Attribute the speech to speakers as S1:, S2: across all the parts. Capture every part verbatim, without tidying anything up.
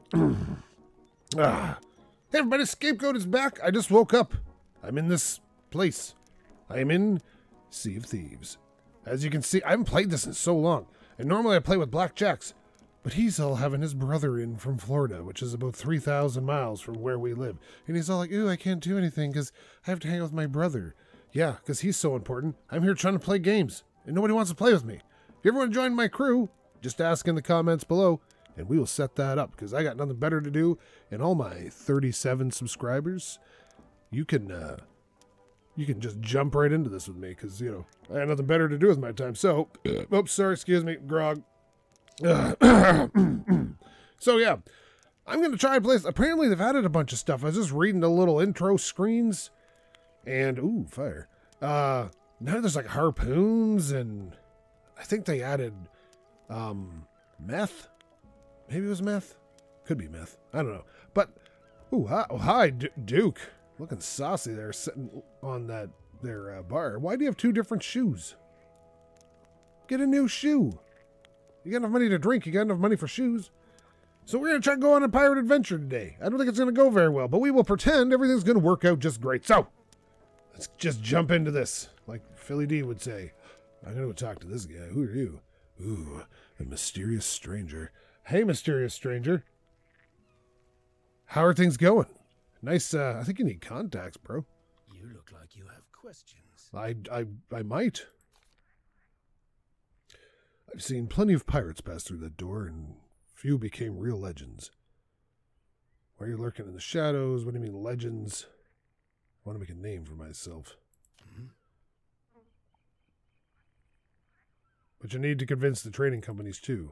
S1: Ah. Hey everybody, Scapegoat is back. I just woke up. I'm in this place. I am in Sea of Thieves. As you can see, I haven't played this in so long. And normally I play with blackjacks. But he's all having his brother in from Florida, which is about three thousand miles from where we live. And he's all like, ooh, I can't do anything because I have to hang out with my brother. Yeah, because he's so important. I'm here trying to play games. And nobody wants to play with me. If you ever want to join my crew, just ask in the comments below. And we will set that up because I got nothing better to do. And all my thirty-seven subscribers, you can uh, you can just jump right into this with me because, you know, I have nothing better to do with my time. So, oops, sorry, excuse me, grog. Uh, so, yeah, I'm going to try and play this. Apparently, they've added a bunch of stuff. I was just reading the little intro screens. And, ooh, fire. Uh, now there's like harpoons and I think they added um, meth. Maybe it was meth. Could be meth. I don't know. But, ooh, hi, oh, hi D Duke. Looking saucy there, sitting on that their uh, bar. Why do you have two different shoes? Get a new shoe. You got enough money to drink. You got enough money for shoes. So we're going to try to go on a pirate adventure today. I don't think it's going to go very well, but we will pretend everything's going to work out just great. So, let's just jump into this, like Philly D would say. I'm going to go talk to this guy. Who are you? Ooh, a mysterious stranger. Hey, mysterious stranger. How are things going? Nice, uh, I think you need contacts, bro.
S2: You look like you have questions.
S1: I, I, I might. I've seen plenty of pirates pass through that door, and few became real legends. Why are you lurking in the shadows? What do you mean, legends? I want to make a name for myself. Mm-hmm. But you need to convince the trading companies, too.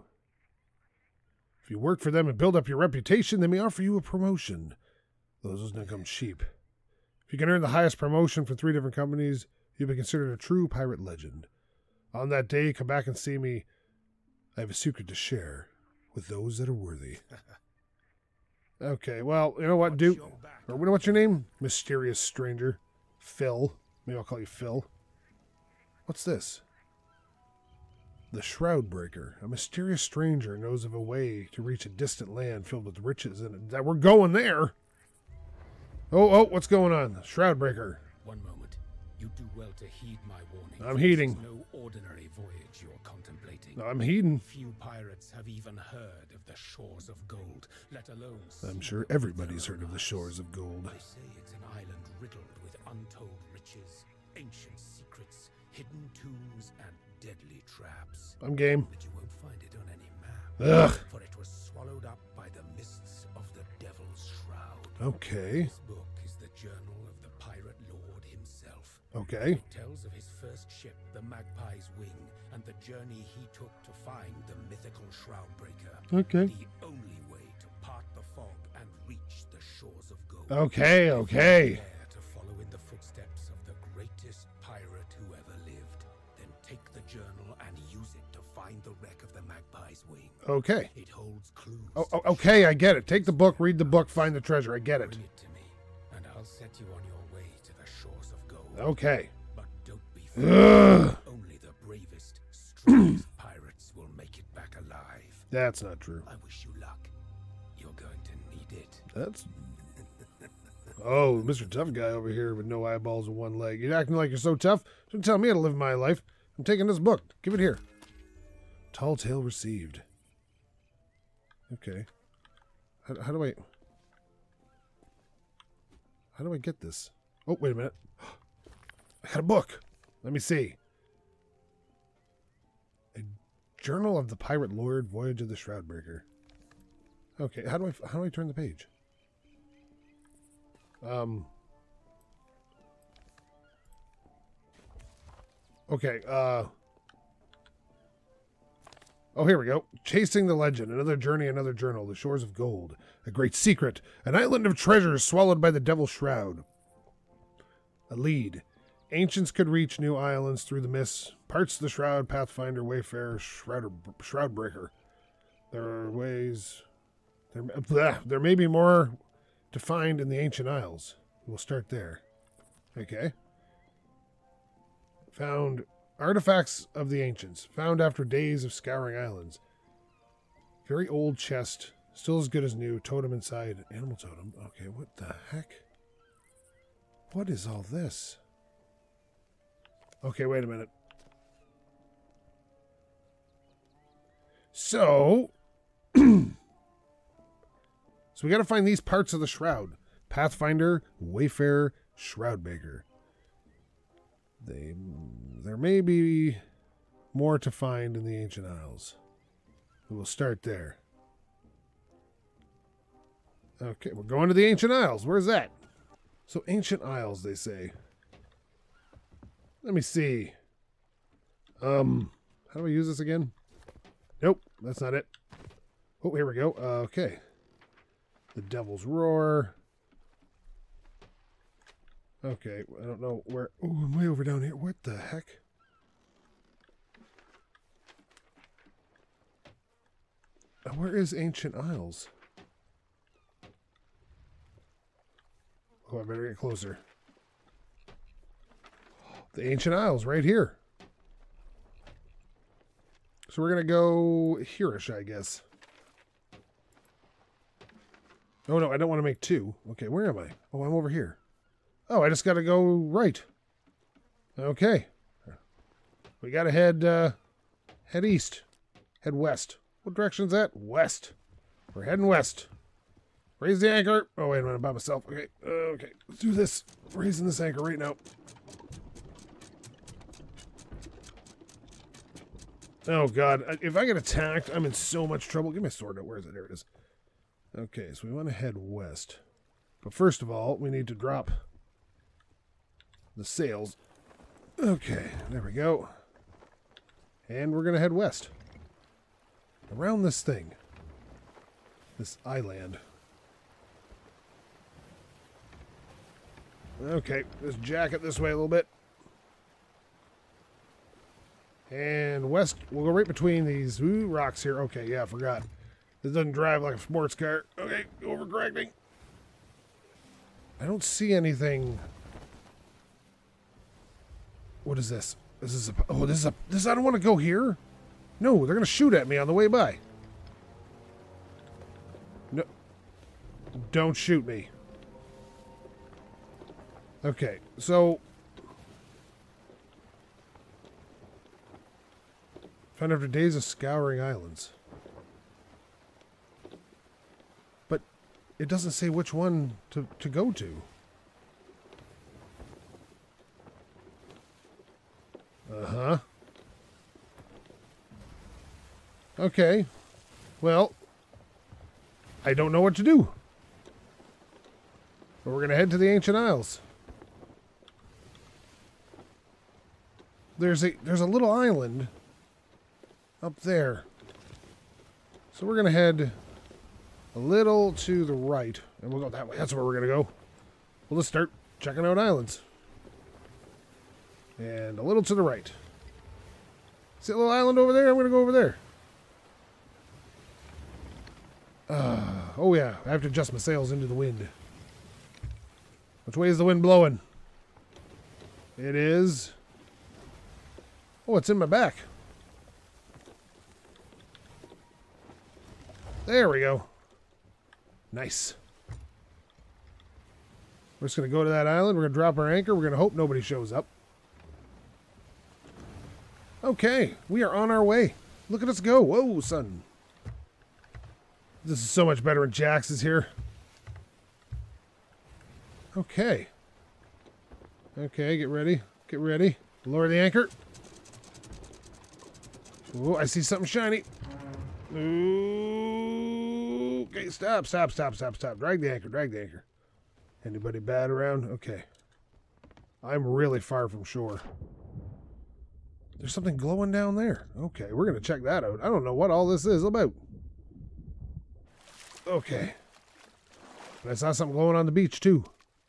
S1: If you work for them and build up your reputation, they may offer you a promotion. Those doesn't come cheap. If you can earn the highest promotion from three different companies, you'll be considered a true pirate legend. On that day, come back and see me. I have a secret to share with those that are worthy. Okay, well, you know what, Duke? Or you know what's your name? Mysterious stranger. Phil. Maybe I'll call you Phil. What's this? The Shroud Breaker. A mysterious stranger knows of a way to reach a distant land filled with riches, and that we're going there. Oh, oh, what's going on? Shroud Breaker.
S2: One moment. You do well to heed my warning.
S1: I'm heeding.
S2: This is no ordinary voyage you're contemplating.
S1: No, I'm heeding.
S2: Few pirates have even heard of the shores of gold, let alone...
S1: I'm sure everybody's heard of the shores of gold.
S2: They say it's an island riddled with untold riches, ancient secrets, hidden tombs, and deadly traps.
S1: I'm game.
S2: But you won't find it on any map.
S1: Ugh.
S2: For it was swallowed up by the mists of the Devil's Shroud.
S1: Okay.
S2: This book is the journal of the pirate lord himself.
S1: Okay.
S2: It tells of his first ship, the Magpie's Wing, and the journey he took to find the mythical Shroud Breaker.
S1: Okay.
S2: The only way to part the fog and reach the shores of gold.
S1: Okay, okay.
S2: Dare to follow in the footsteps of the greatest pirate who ever lived. Then take the journal and use it to find the wreck of the Magpie's Wing.
S1: Okay.
S2: It holds clues.
S1: Oh, oh, okay, I get it. Take the book, read the book, find the treasure. I get it.
S2: Bring it to me, and I'll set you on your way to the shores of gold.
S1: Okay.
S2: But don't be
S1: Ugh.
S2: fooled. Only the bravest, strongest pirates will make it back alive.
S1: That's not true.
S2: I wish you luck. You're going to need it.
S1: That's... Oh, Mister Tough Guy over here with no eyeballs and one leg. You're acting like you're so tough? Don't tell me how to live my life. I'm taking this book. Give it here. Tall tale received. Okay. How, how do I... How do I get this? Oh, wait a minute. I got a book. Let me see. A Journal of the Pirate Lord, Voyage of the Shroudbreaker. Okay, how do I how do I turn the page? Um. Okay, uh... Oh, here we go. Chasing the Legend, another journey, another journal, the shores of gold, a great secret, an island of treasures swallowed by the Devil's Shroud. A lead. Ancients could reach new islands through the mists, parts of the Shroud, Pathfinder, Wayfarer, Shrouder, Shroudbreaker. There are ways... There, blah, there may be more to find in the Ancient Isles. We'll start there. Okay. Found... Artifacts of the Ancients, found after days of scouring islands. Very old chest Still as good as new. Totem inside. Animal totem. Okay, what the heck? What is all this? Okay, wait a minute. So... so we gotta find these parts of the shroud. Pathfinder, Wayfarer, Shroudmaker. They... There may be more to find in the Ancient Isles. We'll start there. Okay, we're going to the Ancient Isles. Where's that? So, Ancient Isles, they say. Let me see. Um, how do I use this again? Nope, that's not it. Oh, here we go. Uh, okay. The Devil's Roar. Okay, I don't know where... Oh, I'm way over down here. What the heck? Uh, where is Ancient Isles? Oh, I better get closer. The Ancient Isles, right here. So we're going to go here-ish, I guess. Oh, no, I don't want to make two. Okay, where am I? Oh, I'm over here. Oh, I just got to go right. Okay. We got to head, uh, head east. Head west. What direction's that? West. We're heading west. Raise the anchor. Oh, wait a minute, I'm by myself. Okay, uh, okay, let's do this. Raising this anchor right now. Oh, God. If I get attacked, I'm in so much trouble. Give me a sword out. Where is it? There it is. Okay, so we want to head west. But first of all, we need to drop the sails. Okay, there we go. And we're going to head west. Around this thing. This island. Okay, let's jack it this way a little bit. And west, we'll go right between these ooh, rocks here. Okay, yeah, I forgot. This doesn't drive like a sports car. Okay, overcorrecting. I don't see anything. What is this? This is a, oh, this is a, this, I don't want to go here. No, they're going to shoot at me on the way by. No, don't shoot me. Okay, so found after days of scouring islands. But it doesn't say which one to, to go to. Uh-huh. Okay. Well, I don't know what to do. But we're going to head to the Ancient Isles. There's a there's a little island up there. So we're going to head a little to the right. And we'll go that way. That's where we're going to go. We'll just start checking out islands. And a little to the right. See a little island over there? I'm going to go over there. Uh, oh yeah, I have to adjust my sails into the wind. Which way is the wind blowing? It is... Oh, it's in my back. There we go. Nice. We're just going to go to that island. We're going to drop our anchor. We're going to hope nobody shows up. Okay, we are on our way. Look at us go. Whoa, son. This is so much better when Jax is here. Okay. Okay, get ready. Get ready. Lower the anchor. Oh, I see something shiny. Ooh. Okay, stop, stop, stop, stop, stop. Drag the anchor, drag the anchor. Anybody bad around? Okay. I'm really far from shore. There's something glowing down there. Okay, we're going to check that out. I don't know what all this is about. Okay. And I saw something glowing on the beach, too.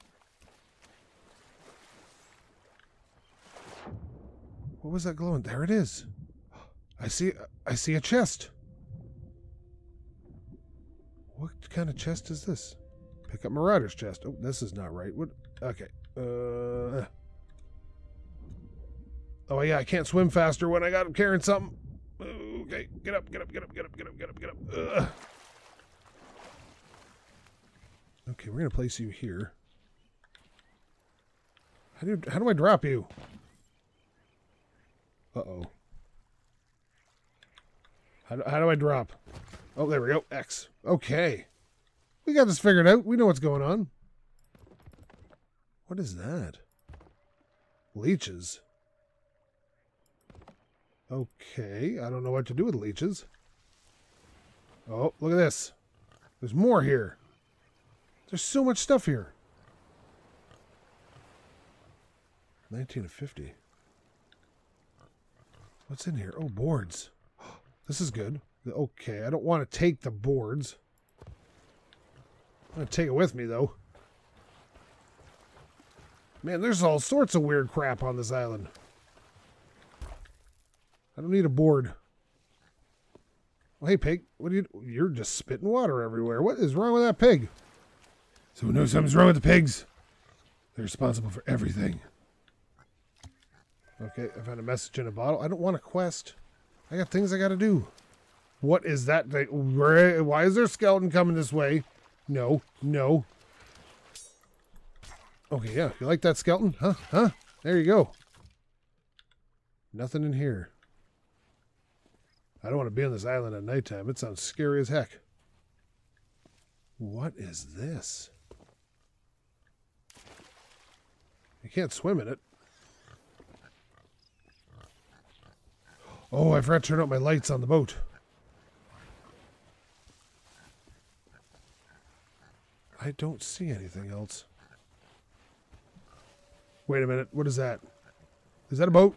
S1: What was that glowing? There it is. I see I see a chest. What kind of chest is this? Pick up Marauder's chest. Oh, this is not right. What? Okay. Uh. Oh, yeah, I can't swim faster when I got him carrying something. Okay, get up, get up, get up, get up, get up, get up, get up. Ugh. Okay, we're gonna place you here. How do you, how do I drop you? Uh-oh. How do, how do I drop? Oh, there we go. X. Okay. We got this figured out. We know what's going on. What is that? Leeches. Okay. I don't know what to do with leeches. Oh, look at this. There's more here. There's so much stuff here. nineteen of fifty. What's in here? Oh, boards. This is good. Okay, I don't want to take the boards. I'm going to take it with me, though. Man, there's all sorts of weird crap on this island. I don't need a board. Well, hey, pig. What are you... You're just spitting water everywhere. What is wrong with that pig? So who knows something's wrong with the pigs? They're responsible for everything. Okay, I found a message in a bottle. I don't want a quest. I got things I got to do. What is that thing? Why is there a skeleton coming this way? No, no. Okay, yeah. You like that skeleton? Huh? Huh? There you go. Nothing in here. I don't want to be on this island at nighttime. It sounds scary as heck. What is this? You can't swim in it. Oh, I forgot to turn out my lights on the boat. I don't see anything else. Wait a minute. What is that? Is that a boat?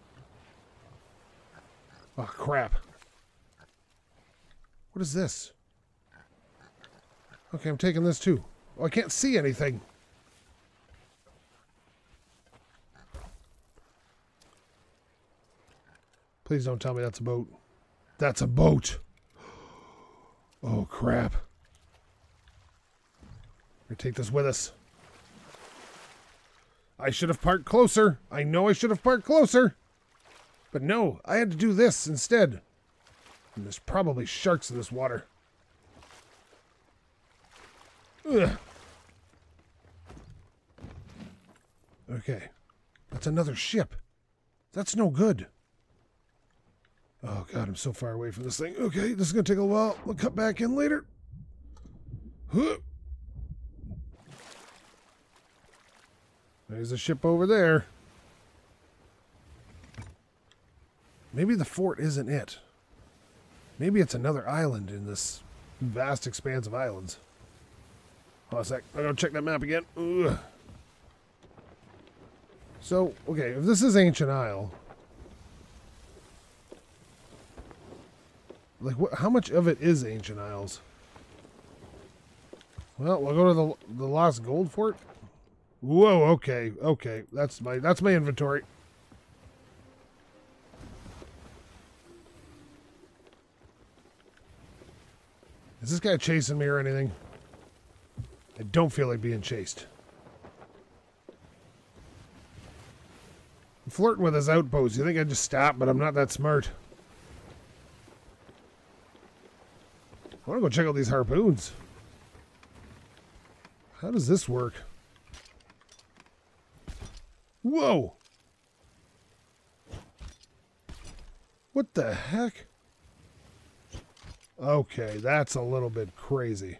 S1: Oh, crap. What is this? Okay, I'm taking this too. Oh, I can't see anything. Please don't tell me that's a boat. That's a boat. Oh, crap. We're gonna take this with us. I should have parked closer. I know I should have parked closer. But no, I had to do this instead. And there's probably sharks in this water. Ugh. Okay. That's another ship. That's no good. Oh, God, I'm so far away from this thing. Okay, this is going to take a while. We'll cut back in later. Huh. There's a ship over there. Maybe the fort isn't it. Maybe it's another island in this vast expanse of islands. Hold on a sec. I'm going to check that map again. Ugh. So, okay, if this is Ancient Isle... Like, what? How much of it is Ancient Isles? Well, we'll go to the the Lost Gold Fort. Whoa, okay, okay. That's my that's my inventory. Is this guy chasing me or anything? I don't feel like being chased. I'm flirting with his outpost. You think I'd just stop, but I'm not that smart. I want to go check out these harpoons. How does this work? Whoa! What the heck? Okay, that's a little bit crazy.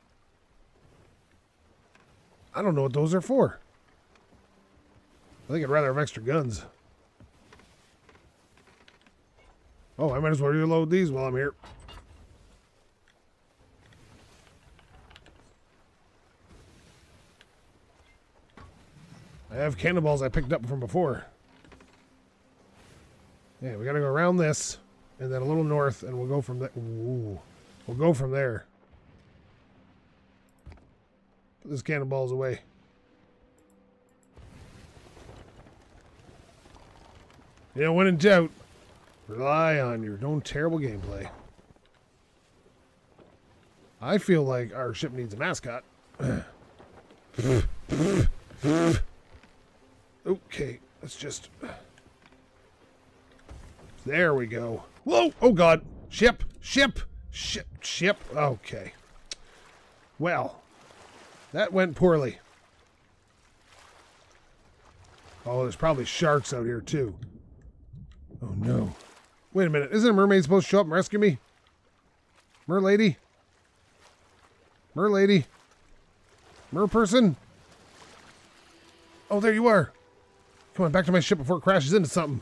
S1: I don't know what those are for. I think I'd rather have extra guns. Oh, I might as well reload these while I'm here. I have cannonballs I picked up from before. Yeah, we gotta go around this, and then a little north, and we'll go from there. Ooh, we'll go from there. Put these cannonballs away. You know, when in doubt, rely on your own terrible gameplay. I feel like our ship needs a mascot. Okay, let's just... There we go. Whoa! Oh, God! Ship! Ship! Ship! Ship! Okay. Well. That went poorly. Oh, there's probably sharks out here, too. Oh, no. Wait a minute. Isn't a mermaid supposed to show up and rescue me? Merlady? Merlady? Mer person? Oh, there you are. Come on, back to my ship before it crashes into something.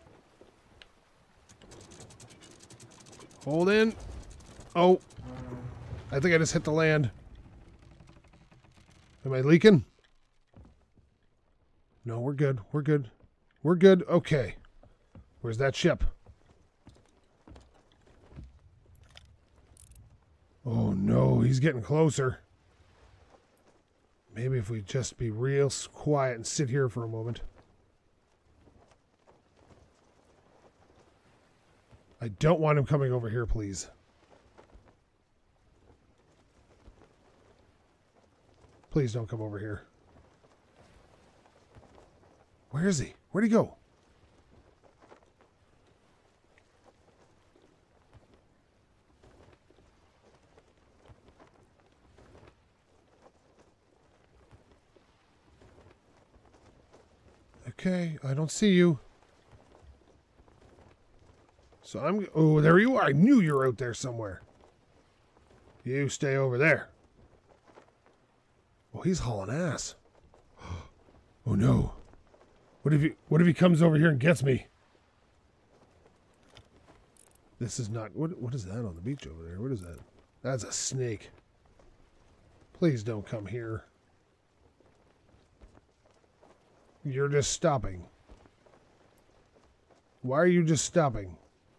S1: Hold in. Oh. I think I just hit the land. Am I leaking? No, we're good. We're good. We're good. Okay. Where's that ship? Oh no, he's getting closer. Maybe if we just be real quiet and sit here for a moment. I don't want him coming over here, please. Please don't come over here. Where is he? Where'd he go? Okay, I don't see you. So I'm... Oh, there you are. I knew you were out there somewhere. You stay over there. Oh, he's hauling ass. Oh, no. What if he, what if he comes over here and gets me? This is not... What, what is that on the beach over there? What is that? That's a snake. Please don't come here. You're just stopping. Why are you just stopping?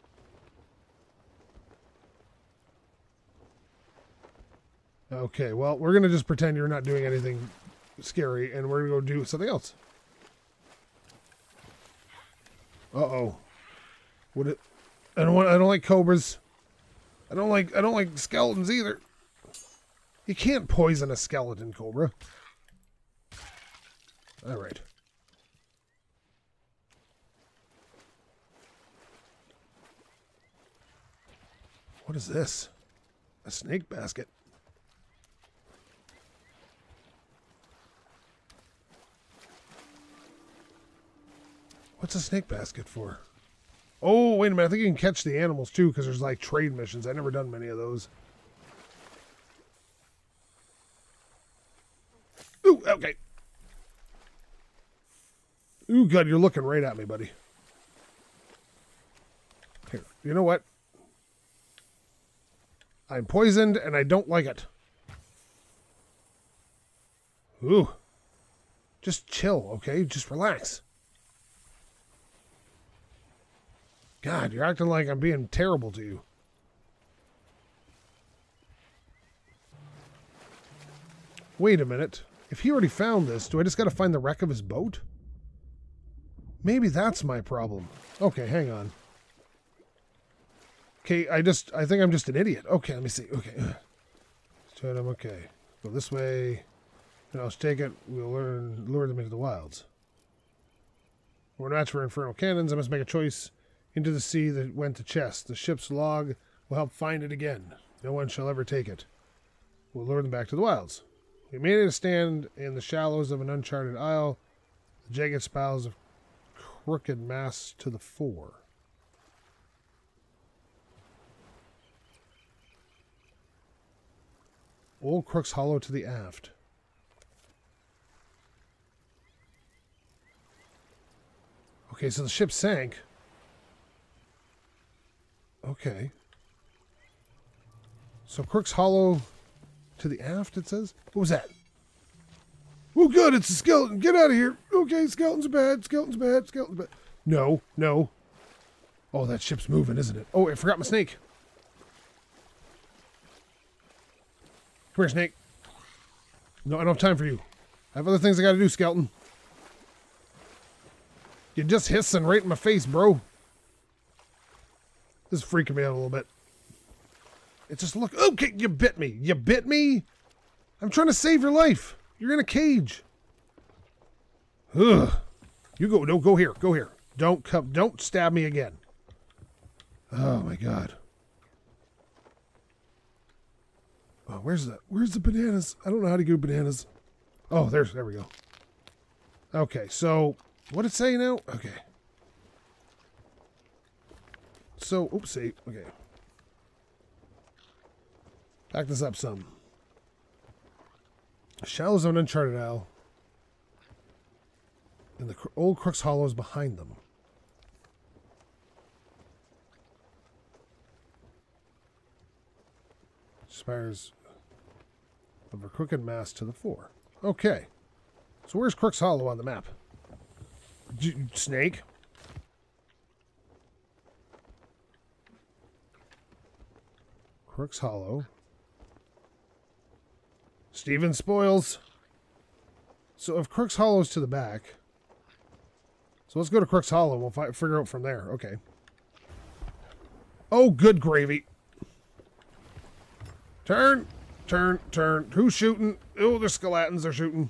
S1: Okay, well, we're going to just pretend you're not doing anything scary, and we're going to go do something else. Uh-oh. What it, I don't want I don't like cobras. I don't like I don't like skeletons either. You can't poison a skeleton cobra. All right. What is this? A snake basket. What's a snake basket for? Oh, wait a minute. I think you can catch the animals too, because there's like trade missions. I've never done many of those. Ooh, okay. Ooh, God, you're looking right at me, buddy. Here, you know what? I'm poisoned and I don't like it. Ooh. Just chill, okay? Just relax. God, you're acting like I'm being terrible to you. Wait a minute. If he already found this, do I just got to find the wreck of his boat? Maybe that's my problem. Okay, hang on. Okay, I just, I think I'm just an idiot. Okay, let me see. Okay. I'm okay. Go this way. Now let's take it. We'll learn, lure them into the wilds. We're a match for infernal cannons. I must make a choice. Into the sea that went to chest. The ship's log will help find it again. No one shall ever take it. We'll lure them back to the wilds. We made it a stand in the shallows of an uncharted isle. The jagged spouts of crooked masts to the fore. Old Crook's Hollow to the aft. Okay, so the ship sank. Okay. So Crook's Hollow to the aft, it says? What was that? Oh, good, it's a skeleton. Get out of here. Okay, skeletons are bad. Skeletons bad. Skeletons bad. No, no. Oh, that ship's moving, isn't it? Oh, I forgot my snake. Come here, snake. No, I don't have time for you. I have other things I gotta do, skeleton. You're just hissing right in my face, bro. This is freaking me out a little bit. It just look... Okay, you bit me. You bit me? I'm trying to save your life. You're in a cage. Ugh. You go. No, go here. Go here. Don't come. Don't stab me again. Oh, my God. Oh, where's the where's the bananas? I don't know how to do bananas. Oh, there's there we go. Okay, so what did it say now? Okay. So, oopsie. Okay. Back this up some. Shallows of an Uncharted Isle. And the old Crooks Hollow is behind them. Spires of a crooked mass to the fore. Okay. So where's Crooks Hollow on the map? J snake? Crooks Hollow. Steven Spoils. So if Crooks Hollow's to the back. So let's go to Crooks Hollow. We'll fi figure out from there. Okay. Oh, good gravy. Turn. Turn. Turn. Who's shooting? Oh, the skeletons are shooting.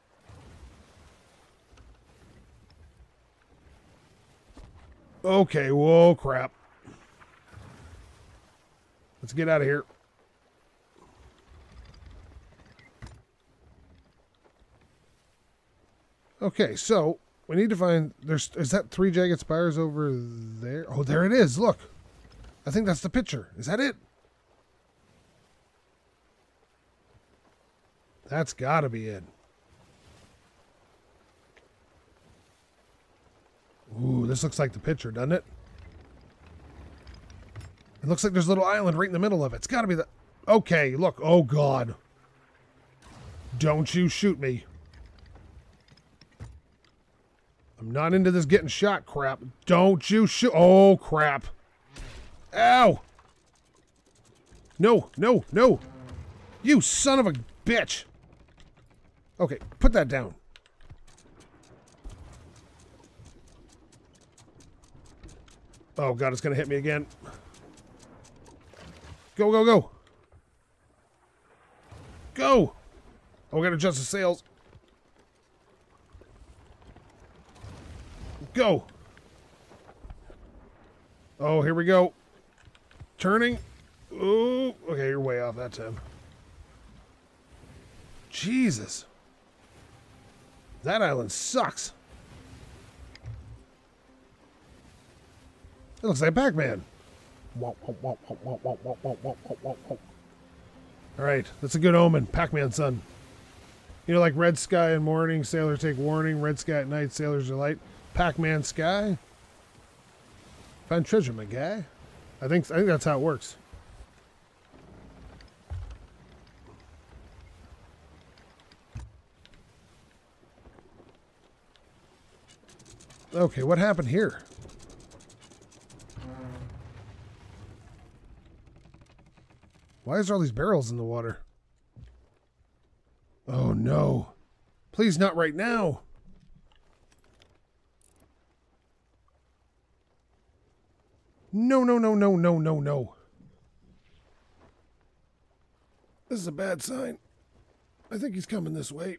S1: Okay. Whoa, crap. Let's get out of here. Okay, so we need to find. There's is that three jagged spires over there? Oh, there it is. Look, I think that's the picture. Is that it? That's got to be it. Ooh, this looks like the picture, doesn't it? It looks like there's a little island right in the middle of it. It's got to be the... Okay, look. Oh, God. Don't you shoot me. I'm not into this getting shot crap. Don't you shoot... Oh, crap. Ow. No, no, no. You son of a bitch. Okay, put that down. Oh, God, it's going to hit me again. Go, go, go. Go. Oh, we got to adjust the sails. Go. Oh, here we go. Turning. Ooh. Okay, you're way off that time. Jesus. That island sucks. It looks like Pac-Man. Alright, that's a good omen. Pac-Man son. You know, like red sky in morning, sailors take warning. Red sky at night, sailors delight. Pac-Man sky. Find treasure, my guy. I think I think that's how it works. Okay, what happened here? Why is there all these barrels in the water? Oh no. Please not right now. No, no, no, no, no, no, no. This is a bad sign. I think he's coming this way.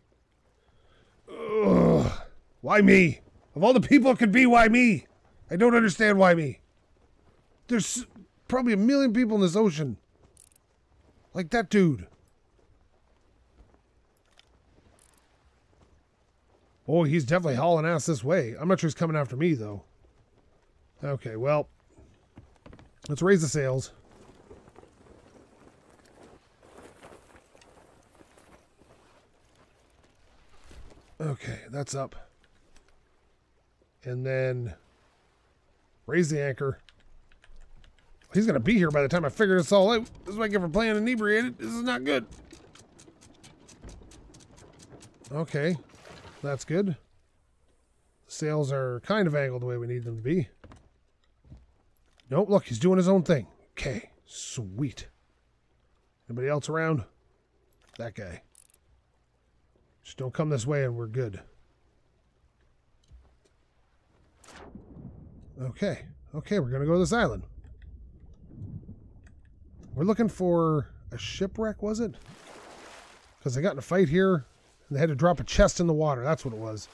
S1: Ugh. Why me? Of all the people it could be, why me? I don't understand why me. There's probably a million people in this ocean. Like that dude. Oh, he's definitely hauling ass this way. I'm not sure he's coming after me, though. Okay, well. Let's raise the sails. Okay, that's up. And then raise the anchor. He's going to be here by the time I figure this all out. This is what I get for playing inebriated. This is not good. Okay. That's good. The sails are kind of angled the way we need them to be. Nope, look, he's doing his own thing. Okay, sweet. Anybody else around? That guy. Just don't come this way and we're good. Okay. Okay, we're going to go to this island. We're looking for a shipwreck, was it? Because they got in a fight here, and they had to drop a chest in the water. That's what it was.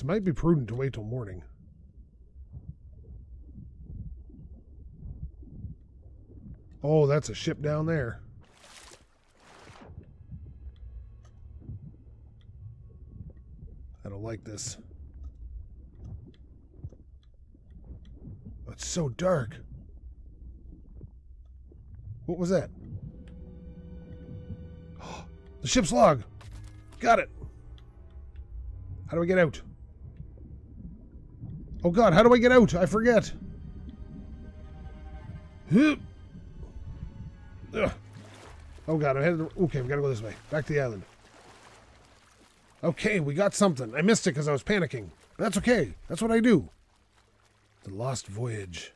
S1: It might be prudent to wait till morning. Oh, that's a ship down there. I don't like this. Oh, it's so dark. What was that? Oh, the ship's log. Got it. How do I get out? Oh God, how do I get out? I forget. Ugh. Oh God, I'm headed. Okay, we gotta go this way. Back to the island. Okay, we got something. I missed it because I was panicking. But that's okay. That's what I do. The Lost Voyage.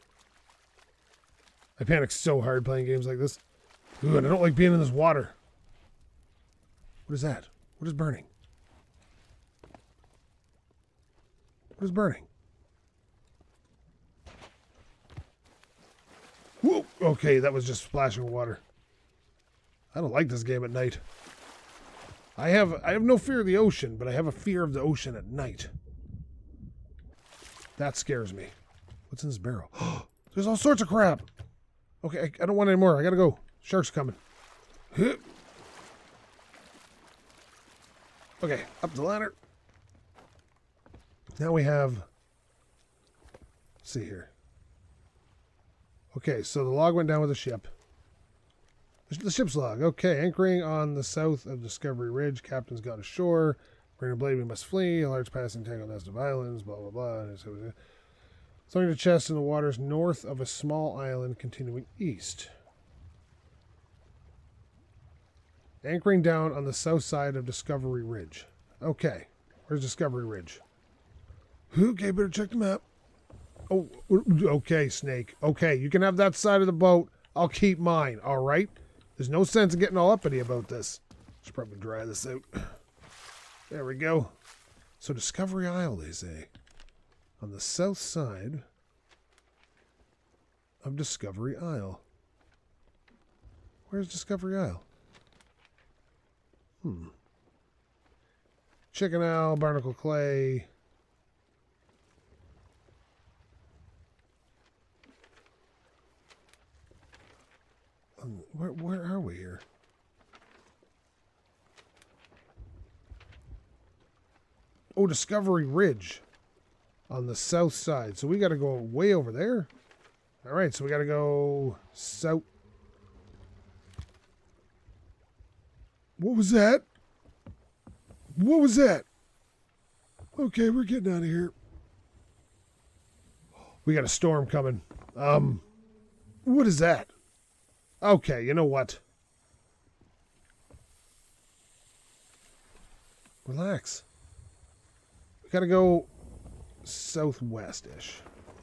S1: I panic so hard playing games like this. Ooh, and I don't like being in this water. What is that? What is burning? What is burning? Whoa! Okay, that was just splashing water. I don't like this game at night. I have I have no fear of the ocean, but I have a fear of the ocean at night. That scares me. What's in this barrel? There's all sorts of crap. Okay, I, I don't want any more. I gotta go. Shark's coming. Okay, up the ladder. Now we have... Let's see here. Okay, so the log went down with the ship. The ship's log. Okay, anchoring on the south of Discovery Ridge. Captain's got ashore. Bring a blade, we must flee. A large passing tangled nest of islands. Blah, blah, blah. Throwing the chest in the waters north of a small island continuing east. Anchoring down on the south side of Discovery Ridge. Okay, where's Discovery Ridge? Okay, better check the map. Oh, okay, Snake. Okay, you can have that side of the boat. I'll keep mine, all right? There's no sense in getting all uppity about this. Should probably dry this out. There we go. So Discovery Isle, they say. On the south side of Discovery Isle. Where's Discovery Isle? Hmm. Chicken Isle, Barnacle Clay. Um, where, where are we here? Oh, Discovery Ridge on the south side. So we got to go way over there. All right, so we got to go south. What was that? What was that? Okay, we're getting out of here. We got a storm coming. Um, what is that? Okay, you know what? Relax. We gotta go southwest-ish.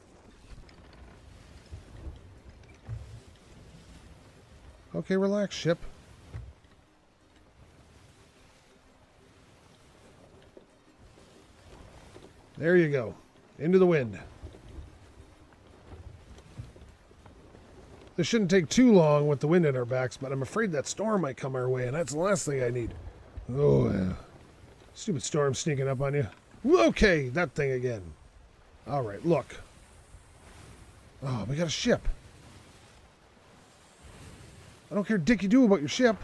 S1: Okay, relax, ship. There you go. Into the wind. This shouldn't take too long with the wind at our backs, but I'm afraid that storm might come our way, and that's the last thing I need. Oh, yeah. Stupid storm sneaking up on you. Okay, that thing again. All right, look. Oh, we got a ship. I don't care dick you do about your ship.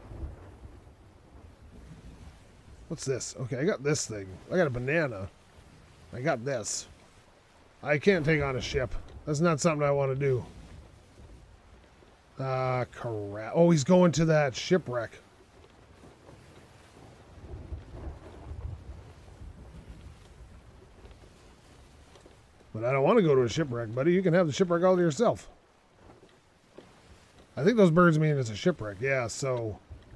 S1: What's this? Okay, I got this thing. I got a banana. I got this. I can't take on a ship. That's not something I want to do. Ah, uh, crap. Oh, he's going to that shipwreck. But I don't want to go to a shipwreck, buddy. You can have the shipwreck all to yourself. I think those birds mean it's a shipwreck. Yeah, so...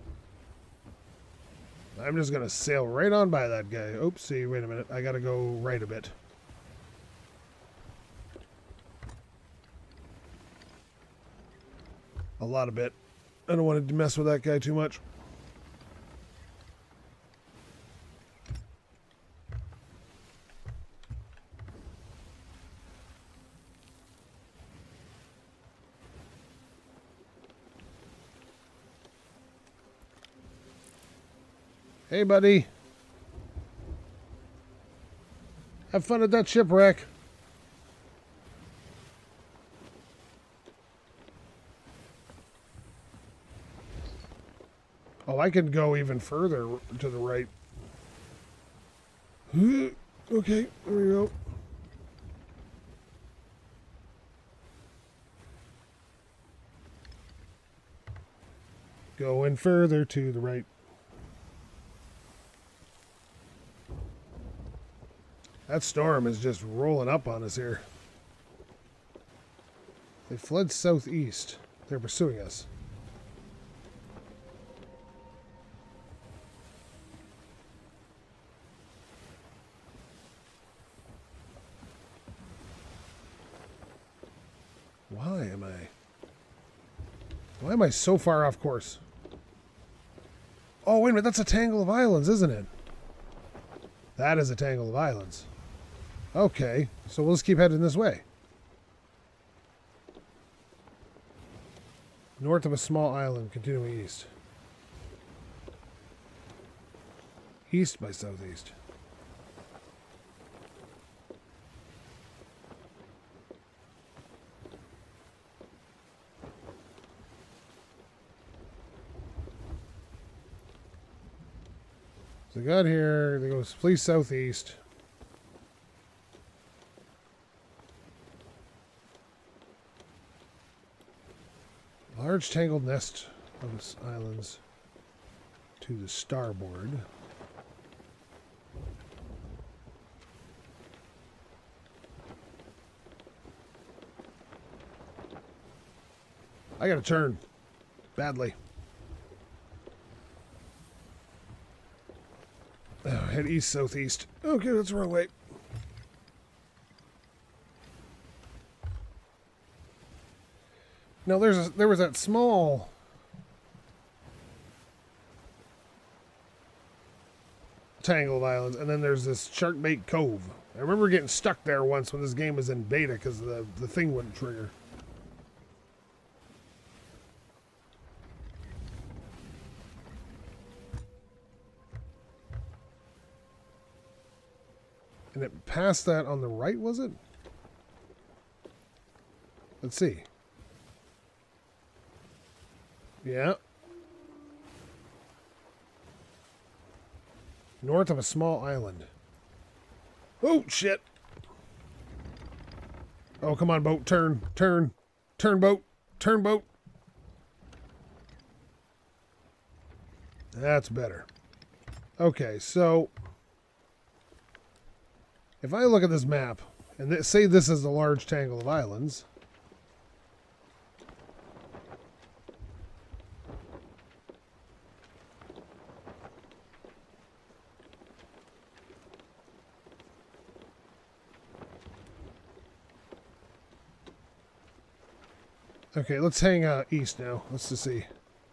S1: I'm just going to sail right on by that guy. Oopsie, wait a minute. I got to go right a bit. A lot of bit. I don't want to mess with that guy too much. Hey, buddy. Have fun at that shipwreck. Oh, I can go even further to the right. Okay, there we go. Going further to the right. That storm is just rolling up on us here. They fled southeast. They're pursuing us. Why am I... Why am I so far off course? Oh, wait a minute. That's a tangle of islands, isn't it? That is a tangle of islands. Okay, so we'll just keep heading this way. North of a small island, continuing east. East by southeast. So they got here, they go please southeast. Large tangled nest of islands to the starboard. I gotta turn badly. Oh, head east southeast. Okay, that's the wrong way. Now there's a, there was that small tangle of islands, and then there's this Sharkbait Cove. I remember getting stuck there once when this game was in beta because the the thing wouldn't trigger. And it passed that on the right, was it? Let's see. Yeah. North of a small island. Oh, shit. Oh, come on, boat. Turn, turn, turn, boat, turn, boat. That's better. Okay, so if I look at this map and th- say this is a large tangle of islands, okay, let's hang uh, east now. Let's just see.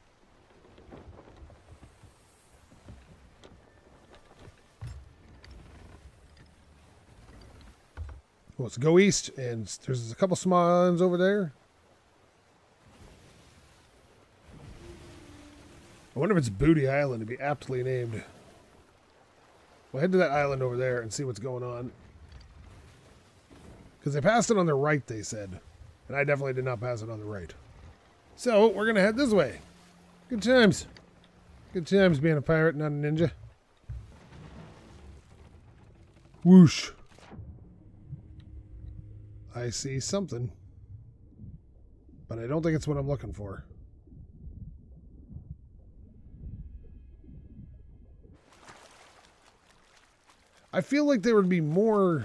S1: Well, let's go east, and there's a couple small islands over there. I wonder if it's Booty Island to be aptly named. We'll head to that island over there and see what's going on. Because they passed it on the right, they said. And I definitely did not pass it on the right. So, we're going to head this way. Good times. Good times being a pirate, not a ninja. Whoosh. I see something. But I don't think it's what I'm looking for. I feel like there would be more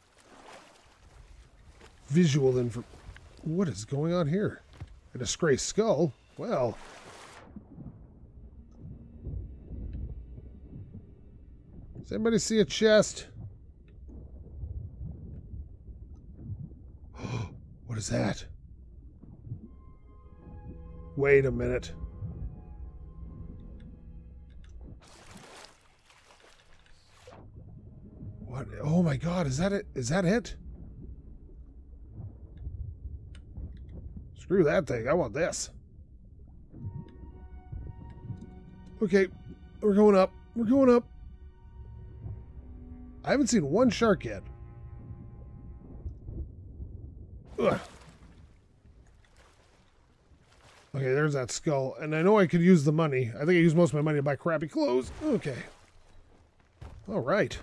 S1: visual than for... What is going on here? A disgraced skull? Well... Does anybody see a chest? What is that? Wait a minute. What? Oh my God, is that it? Is that it? Screw that thing. I want this. Okay, we're going up. We're going up. I haven't seen one shark yet. Ugh. Okay, there's that skull. And I know I could use the money. I think I used most of my money to buy crappy clothes. Okay. All right.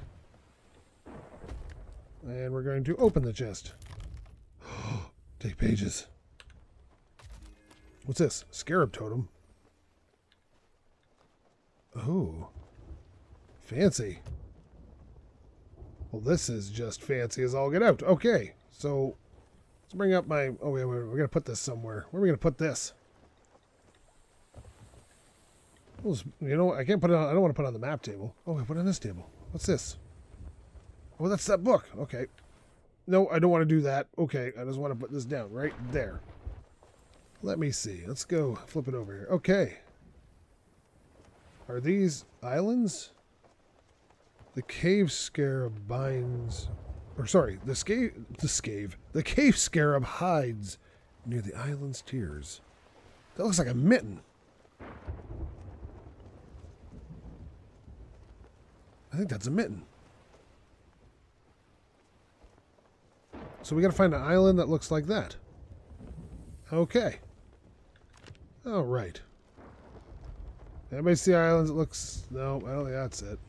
S1: And we're going to open the chest. Take pages. What's this? Scarab totem. Oh. Fancy. Well, this is just fancy as all get out. Okay, so let's bring up my... Oh, wait, wait, we're going to put this somewhere. Where are we going to put this? Well, you know, I can't put it on... I don't want to put it on the map table. Oh, wait, put it on this table. What's this? Oh, that's that book. Okay. No, I don't want to do that. Okay, I just want to put this down right there. Let me see. Let's go flip it over here. Okay. Are these islands? The cave scarab binds, or sorry, the scave, the scave, the cave scarab hides near the island's tiers. That looks like a mitten. I think that's a mitten. So we got to find an island that looks like that. Okay. All right. Anybody see islands that looks... No, I don't think that's it.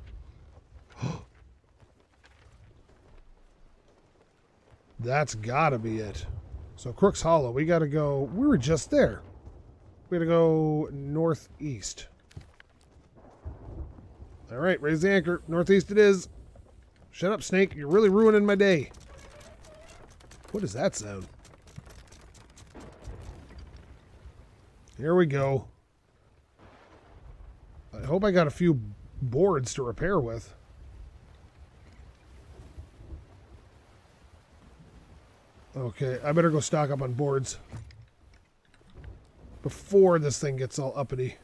S1: That's gotta be it. So Crook's Hollow, we gotta go... We were just there. We gotta go northeast. Alright, raise the anchor. Northeast it is. Shut up, Snake. You're really ruining my day. What is that sound? Here we go. I hope I got a few boards to repair with. Okay, I better go stock up on boards before this thing gets all uppity.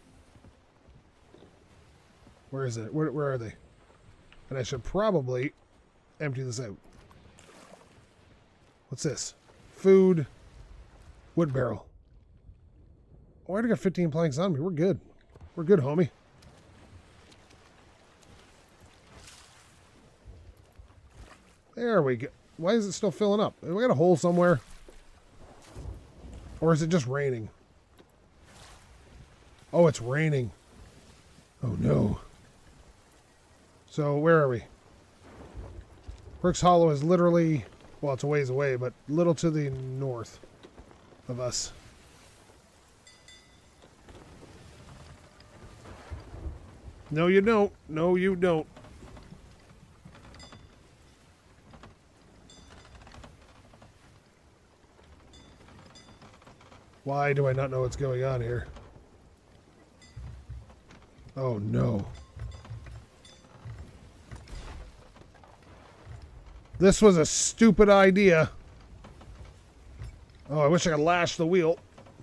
S1: Where is it? Where, where are they? And I should probably empty this out. What's this? Food. Wood barrel. Oh, I already got fifteen planks on me. We're good. We're good, homie. There we go. Why is it still filling up? We got a hole somewhere? Or is it just raining? Oh, it's raining. Oh, no. So, where are we? Crook's Hollow is literally... Well, it's a ways away, but little to the north of us. No, you don't. No, you don't. Why do I not know what's going on here? Oh, no. This was a stupid idea. Oh, I wish I could lash the wheel.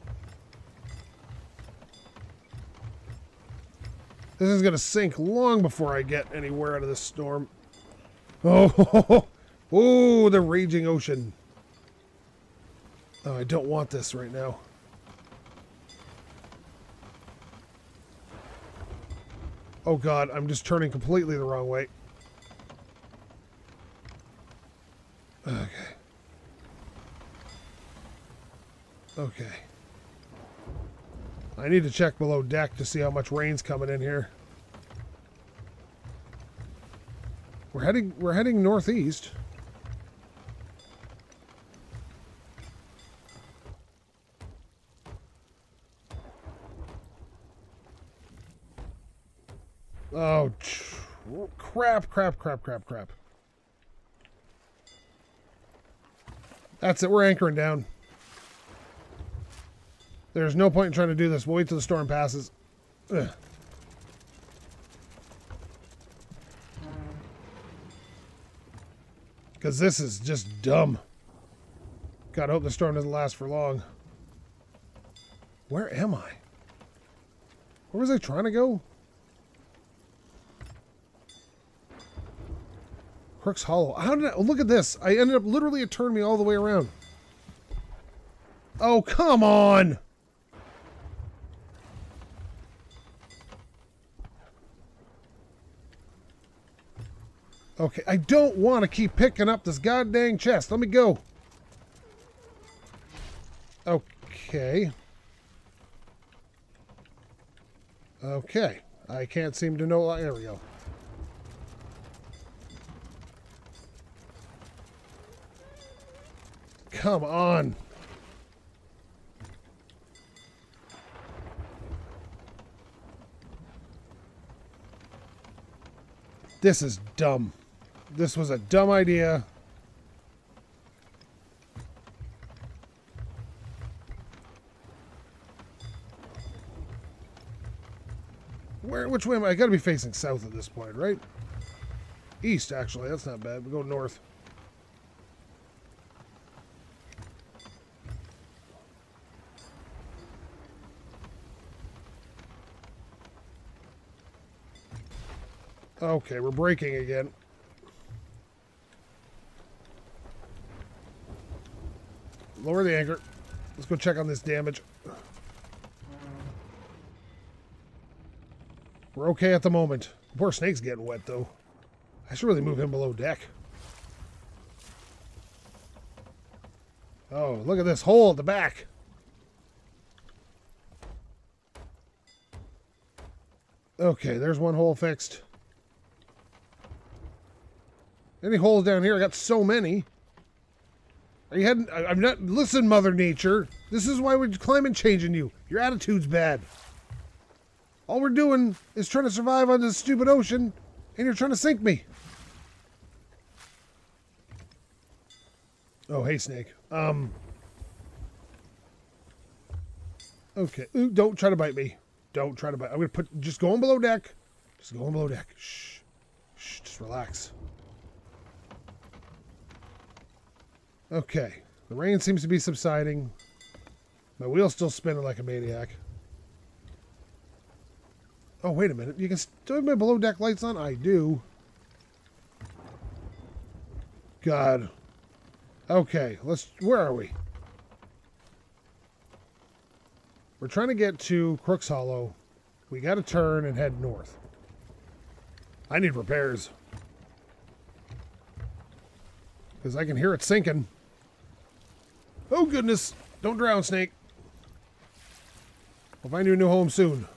S1: This is going to sink long before I get anywhere out of this storm. Oh, oh, the raging ocean. Oh, I don't want this right now. Oh God, I'm just turning completely the wrong way. Okay. Okay. I need to check below deck to see how much rain's coming in here. We're heading we're heading northeast. Oh, crap, crap, crap, crap, crap. That's it. We're anchoring down. There's no point in trying to do this. We'll wait till the storm passes. Ugh. Because this is just dumb. God, I hope the storm doesn't last for long. Where am I? Where was I trying to go? Crook's Hollow. How did I... Look at this. I ended up... Literally, it turned me all the way around. Oh, come on! Okay, I don't want to keep picking up this goddamn chest. Let me go. Okay. Okay. I can't seem to know. There we go. Come on. This is dumb. This was a dumb idea. Where, which way am I? I gotta be facing south at this point, right? East, actually. That's not bad. We go north. Okay, we're braking again. Lower the anchor. Let's go check on this damage. We're okay at the moment. Poor Snake's getting wet, though. I should really move him below deck. Oh, look at this hole at the back. Okay, there's one hole fixed. Any holes down here? I got so many. Are you heading? I, I'm not. Listen, Mother Nature. This is why we're climate changing you. Your attitude's bad. All we're doing is trying to survive on this stupid ocean, and you're trying to sink me. Oh, hey, Snake. Um. Okay. Ooh, don't try to bite me. Don't try to bite. I'm gonna put. Just go on below deck. Just go on below deck. Shh. Shh. Just relax. Okay. The rain seems to be subsiding. My wheel's still spinning like a maniac. Oh, wait a minute. You can still have my below deck lights on? I do. God. Okay, let's... Where are we? We're trying to get to Crooks Hollow. We got to turn and head north. I need repairs. Because I can hear it sinking. Oh, goodness. Don't drown, Snake. We'll find you a new home soon.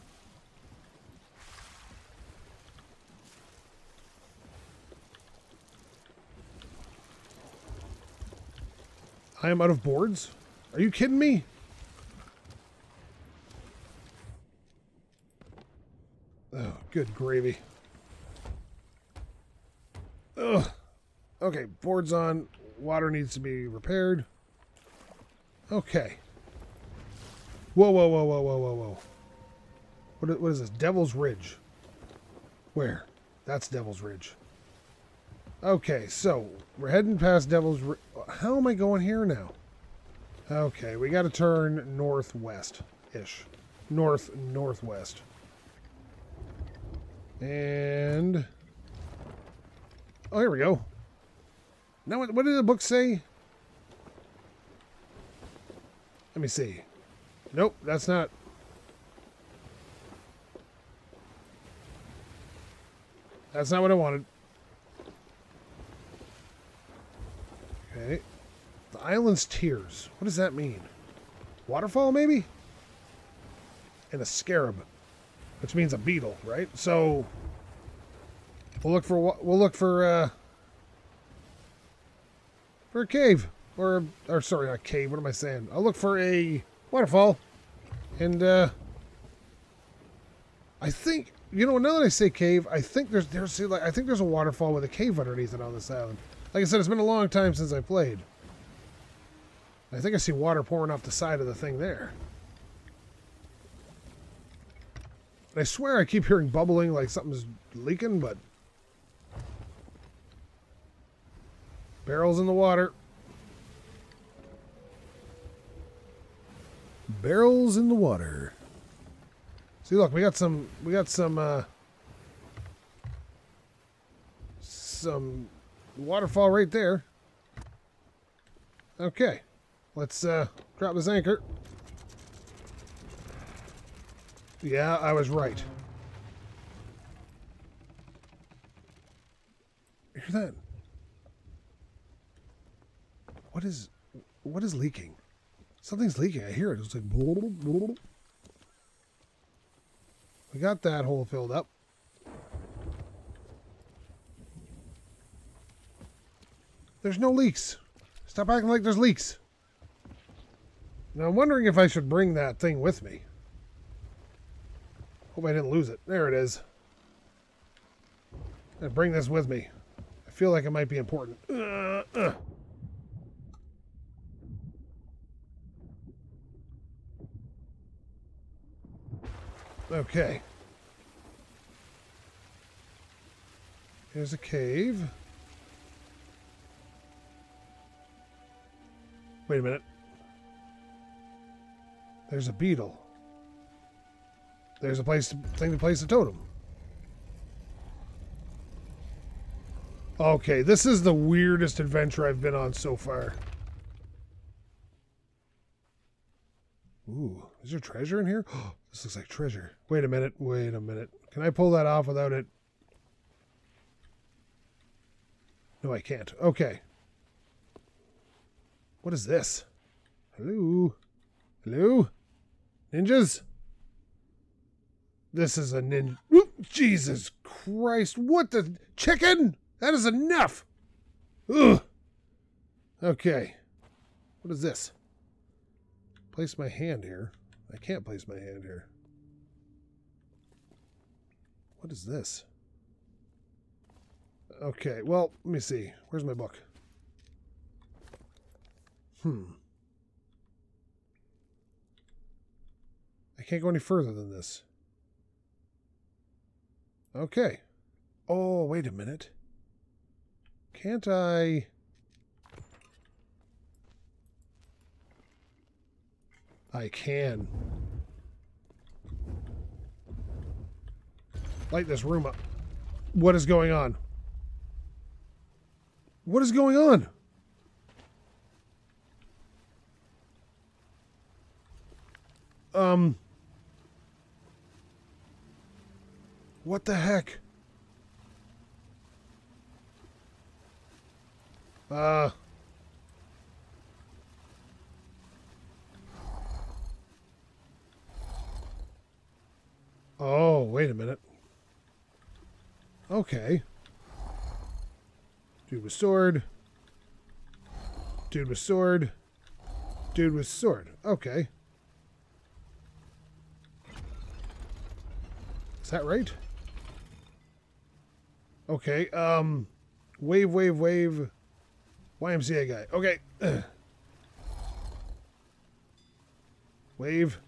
S1: I am out of boards? Are you kidding me? Oh, good gravy. Ugh. Okay, boards on. Water needs to be repaired. Okay. Whoa, whoa, whoa, whoa, whoa, whoa, whoa. What, what is this? Devil's Ridge. Where? That's Devil's Ridge. Okay, so we're heading past Devil's Ridge. How am I going here now? Okay, we got to turn northwest-ish. North, northwest. And... oh, here we go. Now, what, what did the book say? Let me see. Nope, that's not... that's not what I wanted. Okay. The island's tears. What does that mean? Waterfall, maybe? And a scarab, which means a beetle, right? So we'll look for we'll look for uh, for a cave, or or sorry, not a cave. What am I saying? I'll look for a waterfall, and uh, I think you know. Now that I say cave, I think there's there's like I think there's a waterfall with a cave underneath it on this island. Like I said, it's been a long time since I played. I think I see water pouring off the side of the thing there. And I swear I keep hearing bubbling like something's leaking, but... barrels in the water. Barrels in the water. See, look, we got some... we got some, uh... some... waterfall right there. Okay. Let's uh, drop this anchor. Yeah, I was right. Hear that? What is... what is leaking? Something's leaking. I hear it. It's like... We got that hole filled up. There's no leaks. Stop acting like there's leaks. Now I'm wondering if I should bring that thing with me. Hope I didn't lose it. There it is. I'm gonna bring this with me. I feel like it might be important. Uh, uh. Okay. Here's a cave. Wait a minute. There's a beetle. There's a place to, thing to place a totem. Okay, this is the weirdest adventure I've been on so far. Ooh, is there treasure in here? Oh, this looks like treasure. Wait a minute, wait a minute. Can I pull that off without it? No, I can't. Okay. What is this? Hello? Hello? Ninjas? This is a ninja. Oop, Jesus Christ. What the? Chicken? That is enough. Ugh. Okay. What is this? Place my hand here. I can't place my hand here. What is this? Okay, well, let me see. Where's my book? Hmm. I can't go any further than this. Okay. Oh, wait a minute. Can't I... I can. Light this room up. What is going on? What is going on? Um... What the heck? Uh... Oh, wait a minute. Okay. Dude with sword. Dude with sword. Dude with sword. Okay. Is that right? Okay, um... Wave, wave, wave. Y M C A guy. Okay. Wave.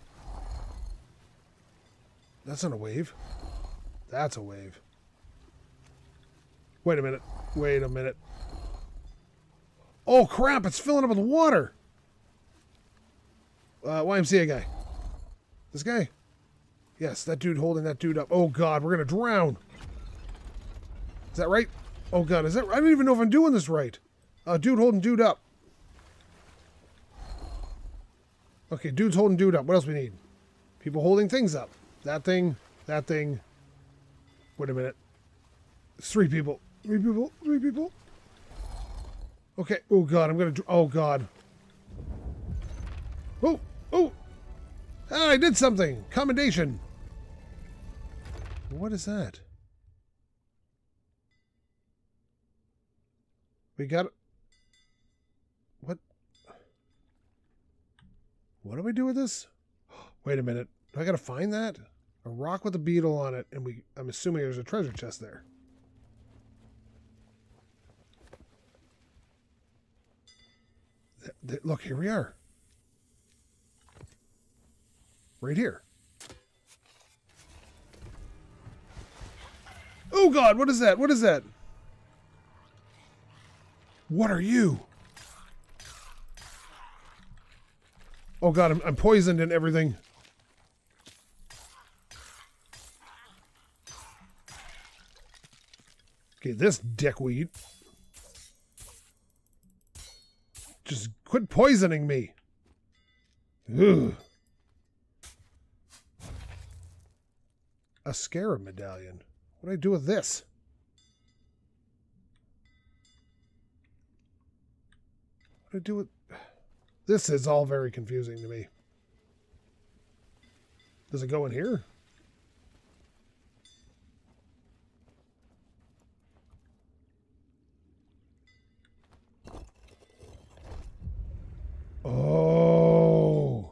S1: That's not a wave. That's a wave. Wait a minute. Wait a minute. Oh, crap. It's filling up with water. Uh, Y M C A guy. This guy? Yes, that dude holding that dude up. Oh, God. We're going to drown. Is that right? Oh, God. Is that... I don't even know if I'm doing this right. Uh, dude holding dude up. Okay, dude's holding dude up. What else we need? People holding things up. That thing. That thing. Wait a minute. It's three people. Three people. Three people. Okay. Oh, God. I'm going to... Oh, God. Oh. Oh. Ah, I did something. Commendation. What is that? We got... What? What do we do with this? Wait a minute. Do I gotta find that? A rock with a beetle on it, and we... I'm assuming there's a treasure chest there. Th th look, here we are. Right here. Oh, God, what is that? What is that? What are you? Oh, God, I'm, I'm poisoned and everything. Okay, this dickweed. Just quit poisoning me. Ugh. A scarab medallion. What do I do with this? What do I do with... This is all very confusing to me. Does it go in here? Oh.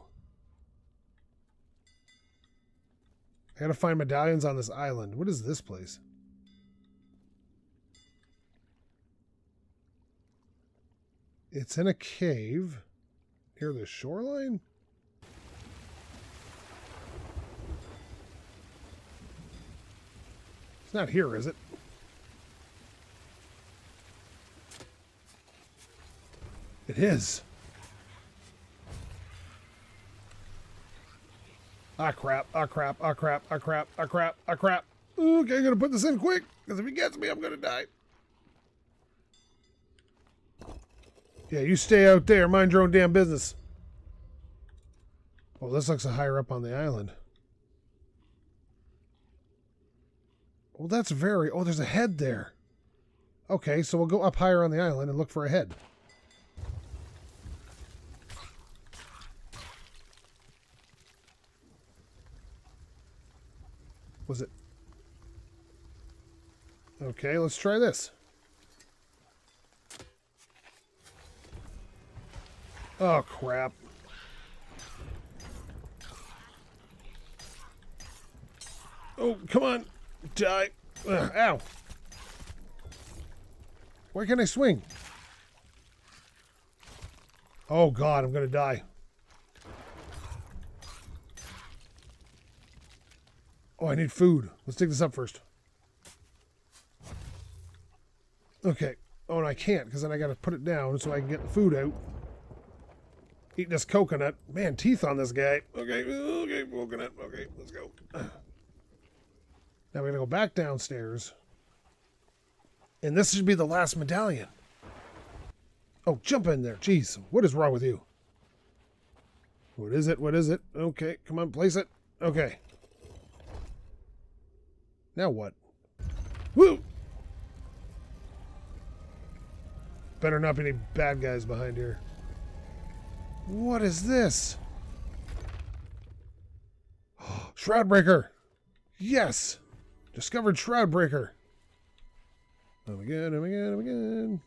S1: I gotta find medallions on this island. What is this place? It's in a cave near the shoreline? It's not here, is it? It is. Ah, crap. Ah, crap. Ah, crap. Ah, crap. Ah, crap. Ah, crap. Okay, I'm going to put this in quick, because if he gets me, I'm going to die. Yeah, you stay out there. Mind your own damn business. Oh, this looks higher up on the island. Well, that's very... Oh, there's a head there. Okay, so we'll go up higher on the island and look for a head. Was it? Okay, let's try this. Oh, crap. Oh, come on. Die. Ugh, ow. Why can't I swing? Oh, God, I'm going to die. Oh, I need food. Let's dig this up first. Okay. Oh, and I can't, because then I got to put it down so I can get the food out. Eat this coconut. Man, teeth on this guy. Okay, okay, coconut. Okay, let's go. Now we're going to go back downstairs. And this should be the last medallion. Oh, jump in there. Jeez, what is wrong with you? What is it? What is it? Okay, come on, place it. Okay. Now what? Woo! Better not be any bad guys behind here. What is this? Shroudbreaker! Yes! Discovered Shroudbreaker. Oh my god, oh my god, oh my god.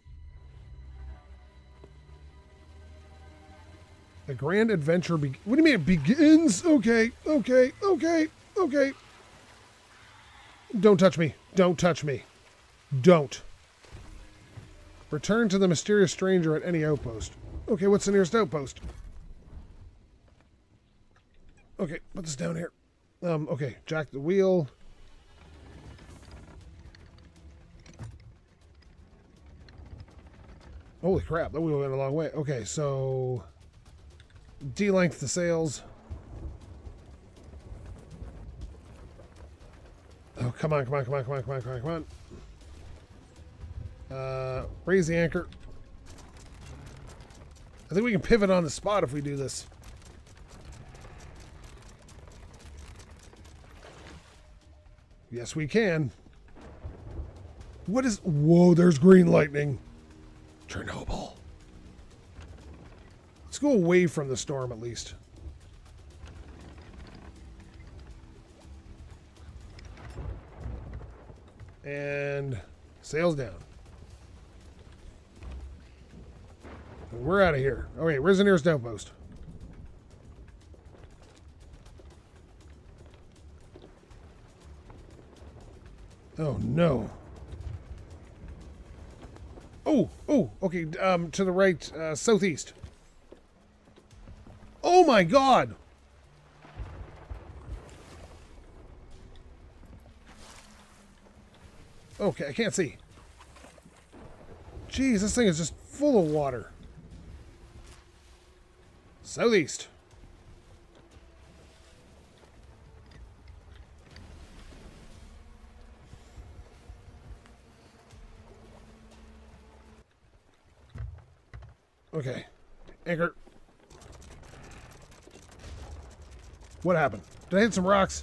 S1: The grand adventure be- What do you mean it begins? Okay, okay, okay, okay. Don't touch me. Don't touch me. Don't. Return to the mysterious stranger at any outpost. Okay, what's the nearest outpost? Okay, put this down here. Um, okay, jack the wheel. Holy crap, that wheel went a long way. Okay, so... de-length the sails. Oh, come on, come on, come on, come on, come on, come on, come on. Uh, raise the anchor. I think we can pivot on the spot if we do this. Yes, we can. What is... Whoa, there's green lightning. Chernobyl. Let's go away from the storm at least. And sails down. We're out of here. Okay, where's the nearest outpost? Oh, no. Oh, oh, okay, um, to the right, uh, southeast. Oh my god! Okay, I can't see. Jeez, this thing is just full of water. Southeast. Okay. Anchor. What happened? Did I hit some rocks?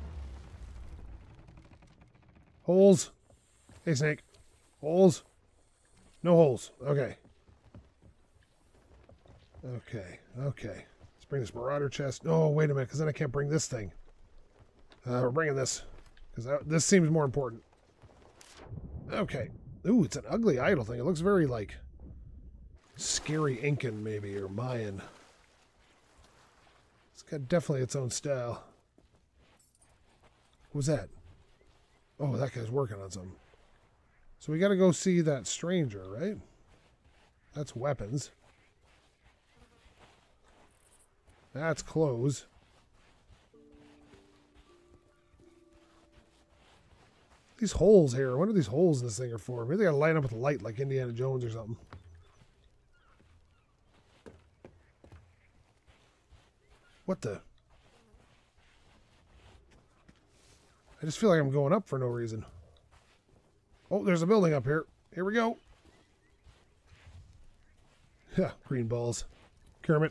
S1: Holes. Hey, snake. Holes. No holes. Okay. Okay, okay. Let's bring this Marauder chest. Oh, wait a minute, because then I can't bring this thing. Uh, we're bringing this, because this seems more important. Okay. Ooh, it's an ugly idol thing. It looks very, like, scary Incan, maybe, or Mayan. It's got definitely its own style. What was that? Oh, that guy's working on something. So we got to go see that stranger, right? That's weapons. That's clothes. These holes here. What are these holes in this thing are for? Maybe they gotta line up with the light like Indiana Jones or something. What the? I just feel like I'm going up for no reason. Oh, there's a building up here. Here we go. Yeah, green balls. Kermit.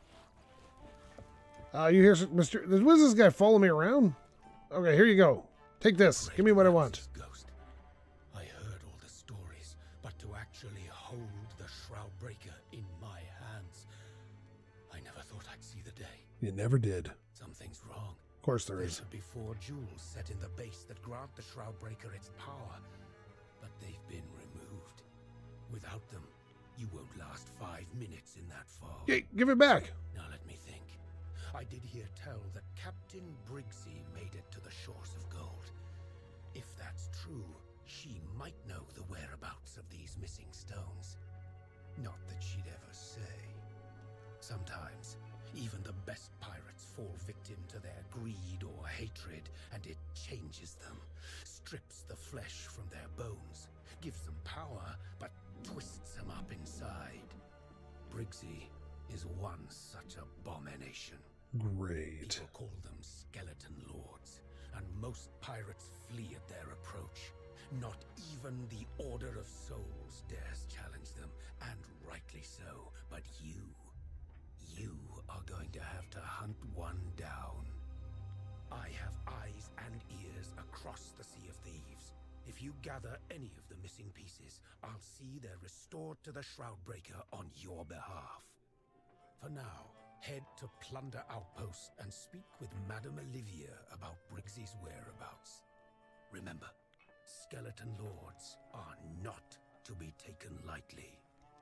S1: Uh, you hear, Mister What is this guy following me around? Okay, here you go. Take this. Give me what I want.
S2: Ghost. I heard all the stories, but to actually hold the Shroudbreaker in my hands, I never thought I'd see the day.
S1: You never did.
S2: Something's wrong.
S1: Of course there
S2: There
S1: is.
S2: should be four jewels set in the base that grant the Shroudbreaker its power, but they've been removed. Without them, you won't last five minutes in that fog.
S1: Hey, give it back.
S2: Now let me think. I did hear tell that Captain Briggsy made it to the shores of gold. If that's true, she might know the whereabouts of these missing stones. Not that she'd ever say. Sometimes, even the best pirates fall victim to their greed or hatred, and it changes them, strips the flesh from their bones, gives them power, but twists them up inside. Briggsy is one such abomination.
S1: Great.
S2: People call them skeleton lords, and most pirates flee at their approach. Not even the Order of Souls dares challenge them, and rightly so. But you, you are going to have to hunt one down. I have eyes and ears across the Sea of Thieves. If you gather any of the missing pieces, I'll see they're restored to the Shroudbreaker on your behalf. For now, head to Plunder Outpost and speak with Madame Olivia about Briggsy's whereabouts. Remember, skeleton lords are not to be taken lightly.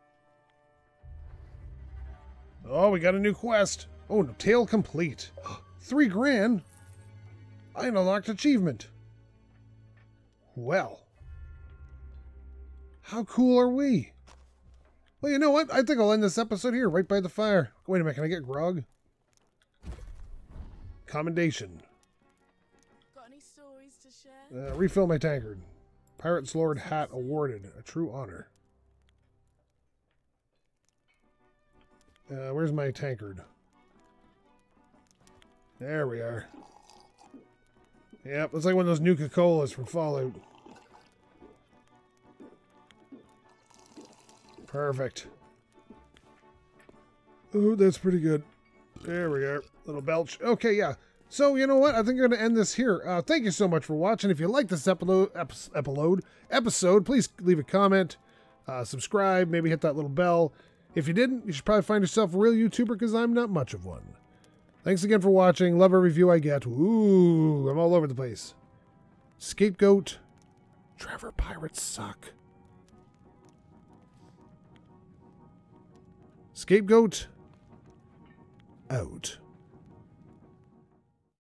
S1: Oh, we got a new quest. Oh, no, tale complete. Three grand? I unlocked achievement. Well. How cool are we? Well, you know what? I think I'll end this episode here, right by the fire. Wait a minute, can I get grog? Commendation.
S3: Got any stories to share?
S1: Uh, refill my tankard. Pirate's Lord hat awarded. A true honor. Uh, where's my tankard? There we are. Yep, looks like one of those Nuka-Colas from Fallout. Perfect. Oh, that's pretty good. There we are. Little belch. Okay, yeah. So, you know what? I think I'm going to end this here. Uh, thank you so much for watching. If you like this episode, episode, episode please leave a comment, uh, subscribe, maybe hit that little bell. If you didn't, you should probably find yourself a real YouTuber, because I'm not much of one. Thanks again for watching. Love every review I get. Ooh, I'm all over the place. Scapegoat. Trevor, pirates suck. Scapegoat. Out.